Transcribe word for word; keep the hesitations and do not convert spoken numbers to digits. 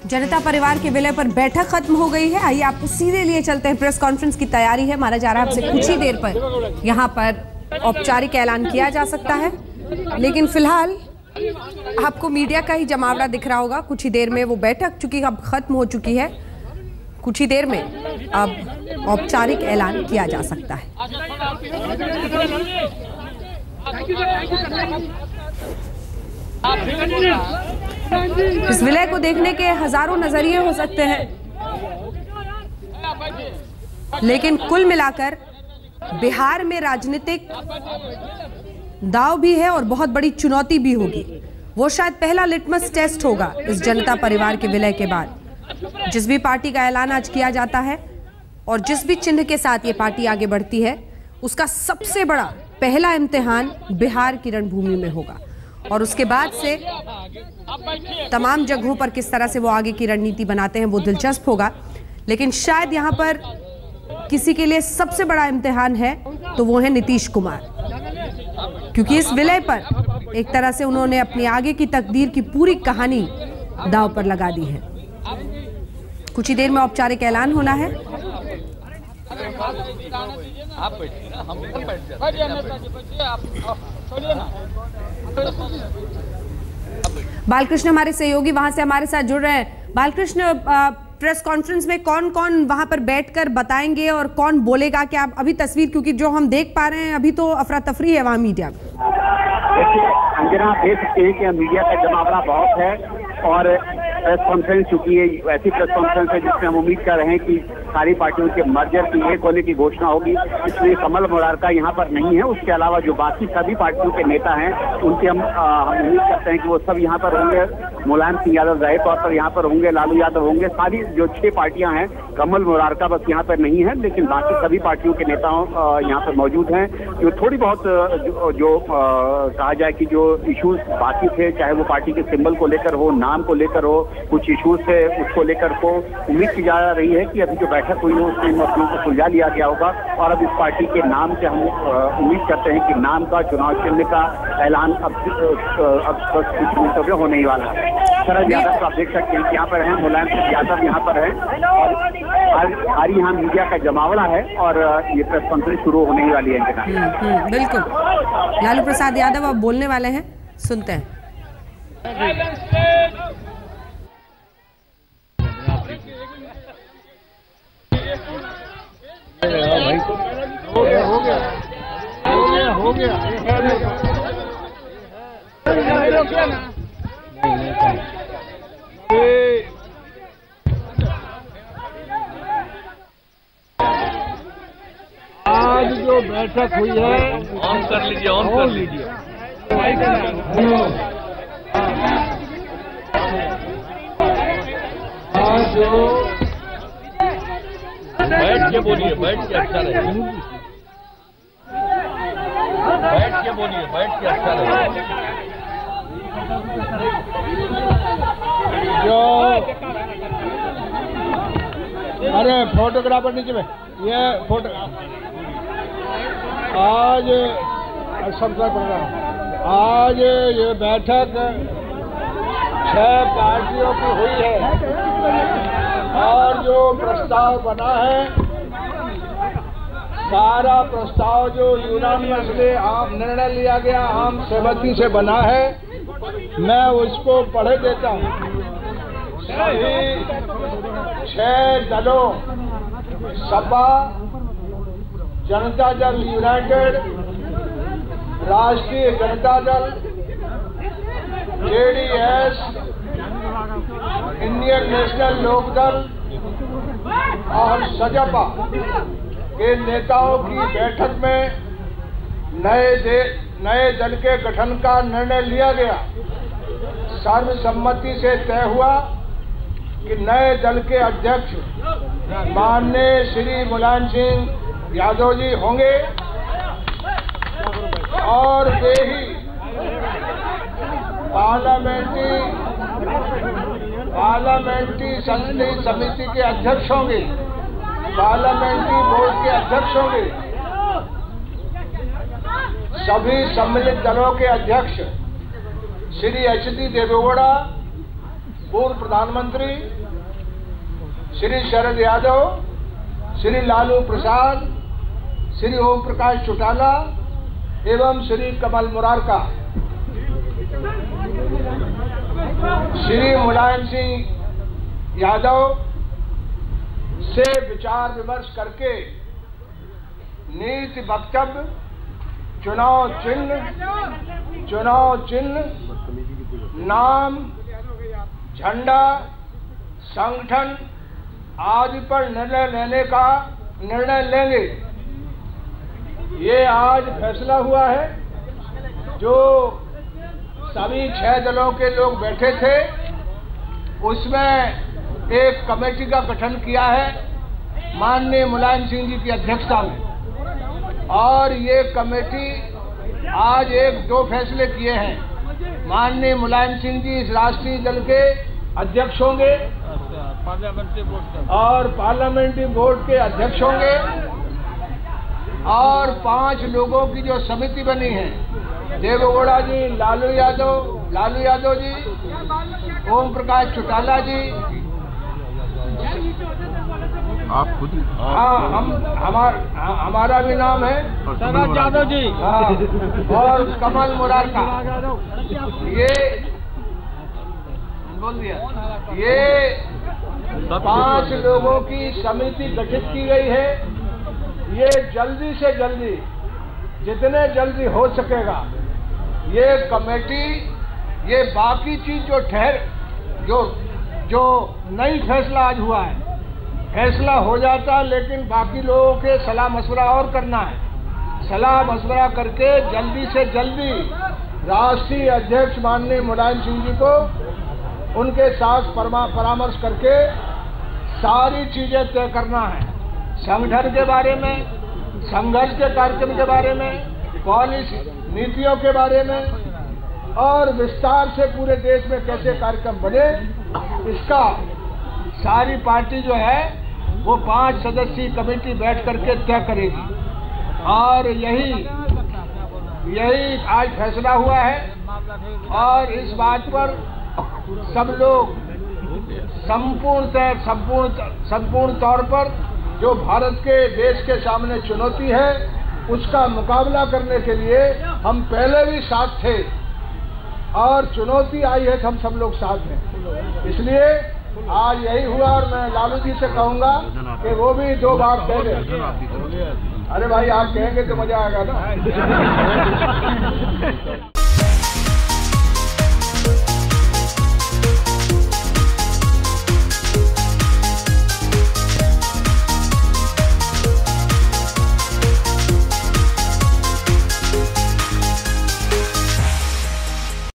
जनता परिवार के विलय पर बैठक खत्म हो गई है। आइए आपको सीधे लिए चलते हैं। प्रेस कॉन्फ्रेंस की तैयारी है, माना जा रहा है आपसे कुछ ही देर पर यहाँ पर औपचारिक ऐलान किया जा सकता है, लेकिन फिलहाल आपको मीडिया का ही जमावड़ा दिख रहा होगा। कुछ ही देर में वो बैठक चूंकि अब खत्म हो चुकी है, कुछ ही देर में अब औपचारिक ऐलान किया जा सकता है। इस विलय को देखने के हजारों नजरिए हो सकते हैं, लेकिन कुल मिलाकर बिहार में राजनीतिक दांव भी है और बहुत बड़ी चुनौती भी होगी। वो शायद पहला लिटमस टेस्ट होगा इस जनता परिवार के विलय के बाद। जिस भी पार्टी का ऐलान आज किया जाता है और जिस भी चिन्ह के साथ ये पार्टी आगे बढ़ती है, उसका सबसे बड़ा पहला इम्तिहान बिहार की रणभूमि में होगा और उसके बाद से तमाम जगहों पर किस तरह से वो आगे की रणनीति बनाते हैं वो दिलचस्प होगा। लेकिन शायद यहाँ पर किसी के लिए सबसे बड़ा इम्तिहान है तो वो है नीतीश कुमार, क्योंकि इस विलय पर एक तरह से उन्होंने अपनी आगे की तकदीर की पूरी कहानी दांव पर लगा दी है। कुछ ही देर में औपचारिक ऐलान होना है। बालकृष्ण हमारे सहयोगी वहां से हमारे साथ जुड़ रहे हैं। बालकृष्ण, प्रेस कॉन्फ्रेंस में कौन कौन वहां पर बैठकर बताएंगे और कौन बोलेगा क्या अभी तस्वीर, क्योंकि जो हम देख पा रहे हैं अभी तो अफरा तफरी है वहां मीडिया में। देखिए अंजना, देख सकते हैं कि मीडिया का जमावड़ा बहुत है और प्रेस कॉन्फ्रेंस चुकी है, ऐसी प्रेस कॉन्फ्रेंस है जिसमें हम उम्मीद कर रहे हैं कि सारी पार्टियों के मर्जर की एक होने की घोषणा होगी। इसलिए कमल मुरारका यहाँ पर नहीं है। उसके अलावा जो बाकी सभी पार्टियों के नेता हैं उनके हम हम उम्मीद करते हैं कि वो सब यहाँ पर होंगे। मुलायम सिंह यादव जाहिर तौर पर यहाँ पर होंगे, लालू यादव होंगे। सारी जो छह पार्टियां हैं, कमल मुरारका बस यहाँ पर नहीं है, लेकिन बाकी सभी पार्टियों के नेताओं यहाँ पर मौजूद हैं। जो थोड़ी बहुत जो, जो कहा जाए कि जो इश्यूज बाकी थे, चाहे वो पार्टी के सिंबल को लेकर हो, नाम को लेकर हो, कुछ इश्यूज थे उसको लेकर को उम्मीद की जा रही है कि अभी जो बैठक हुई है उसमें मसलों को सुलझा लिया गया होगा और अब इस पार्टी के नाम से हम उम्मीद करते हैं कि नाम का, चुनाव चिन्ह का ऐलान अब अब बस कुछ मिनटों में होने ही वाला है। शरद यादव आप देख सकते हैं कि यहाँ पर हैं, मुलायम सिंह यादव यहाँ पर है और सारी यहाँ मीडिया का जमावड़ा है और ये प्रेस कॉन्फ्रेंस शुरू होने ही वाली है। बिल्कुल, लालू प्रसाद यादव अब बोलने वाले हैं, सुनते हैं। हो गया हो गया हो गया हो गया आज जो बैठक हुई है, ऑन कर लीजिए, ऑन कर लीजिए। आज जो बैठ के बोलिए, बैठ के अच्छा रहेगा। बैठ के बोलिए, बैठ के अच्छा रहेगा। जो अरे फोटोग्राफर नीचे में ये फोटो आज सब्सक्राइब कर रहा हूँ। आज ये बैठक छह पार्टियों की हुई है और जो प्रस्ताव बना है, सारा प्रस्ताव जो यूनानिमसली आम निर्णय लिया गया, आम सहमति से बना है, मैं उसको पढ़े देता हूँ। सभी छह दलों, सपा, जनता दल यूनाइटेड, राष्ट्रीय Janata Dal, JDS, Indian national Lokdal और सजपा के नेताओं की बैठक में नए दे नए दल के गठन का निर्णय लिया गया। सर्वसम्मति से तय हुआ कि नए दल के अध्यक्ष माननीय श्री मुलायम सिंह यादव जी होंगे और वे ही पार्लियामेंट्री पार्लियामेंट्री संसदीय समिति के अध्यक्ष होंगे, पार्लियामेंट्री बोर्ड के अध्यक्ष होंगे। सभी सम्मिलित दलों के अध्यक्ष श्री एच डी देवेगौड़ा, पूर्व प्रधानमंत्री श्री शरद यादव, श्री लालू प्रसाद, श्री ओम प्रकाश चौटाला एवं श्री कमल मुरारका। श्री मुलायम सिंह यादव से विचार विमर्श करके नीति वक्तव्य, चुनाव चिन्ह, चुनाव चिन्ह, नाम, झंडा, संगठन आदि पर निर्णय लेने का निर्णय लेंगे। ये आज फैसला हुआ है। जो सभी छह दलों के लोग बैठे थे उसमें एक कमेटी का गठन किया है माननीय मुलायम सिंह जी की अध्यक्षता में, और ये कमेटी आज एक दो फैसले किए हैं। माननीय मुलायम सिंह जी इस राष्ट्रीय दल के अध्यक्ष होंगे और पार्लियामेंट्री बोर्ड के अध्यक्ष होंगे, और पांच लोगों की जो समिति बनी है, देवेगौड़ा जी, लालू यादव लालू यादव जी, ओम प्रकाश चौटाला जी, आप खुद, हाँ हम हमार, हमारा भी नाम है शरद यादव जी, हाँ, और कमल मुरारका, ये बोल दिया, ये पांच लोगों की समिति गठित की गई है। ये जल्दी से जल्दी, जितने जल्दी हो सकेगा, ये कमेटी, ये बाकी चीज जो ठहर जो जो नई फैसला आज हुआ है, फैसला हो जाता, लेकिन बाकी लोगों के सलाह मशवरा और करना है। सलाह मशवरा करके जल्दी से जल्दी राष्ट्रीय अध्यक्ष माननीय मुलायम सिंह जी को उनके साथ परामर्श करके सारी चीजें तय करना है। संगठन के बारे में, संघर्ष के कार्यक्रम के बारे में, पॉलिसी नीतियों के बारे में, और विस्तार से पूरे देश में कैसे कार्यक्रम बने, इसका सारी पार्टी जो है वो पांच सदस्यीय कमेटी बैठ करके तय करेगी। और यही यही आज फैसला हुआ है, और इस बात पर सब लोग संपूर्ण संपूर्ण संपूर्ण तौर पर जो भारत के देश के सामने चुनौती है उसका मुकाबला करने के लिए हम पहले भी साथ थे, और चुनौती आई है तो हम सब लोग साथ हैं। इसलिए आज यही हुआ, और मैं लालू जी से कहूंगा कि वो भी दो बात कह दें। अरे भाई आप कहेंगे तो मजा आएगा ना।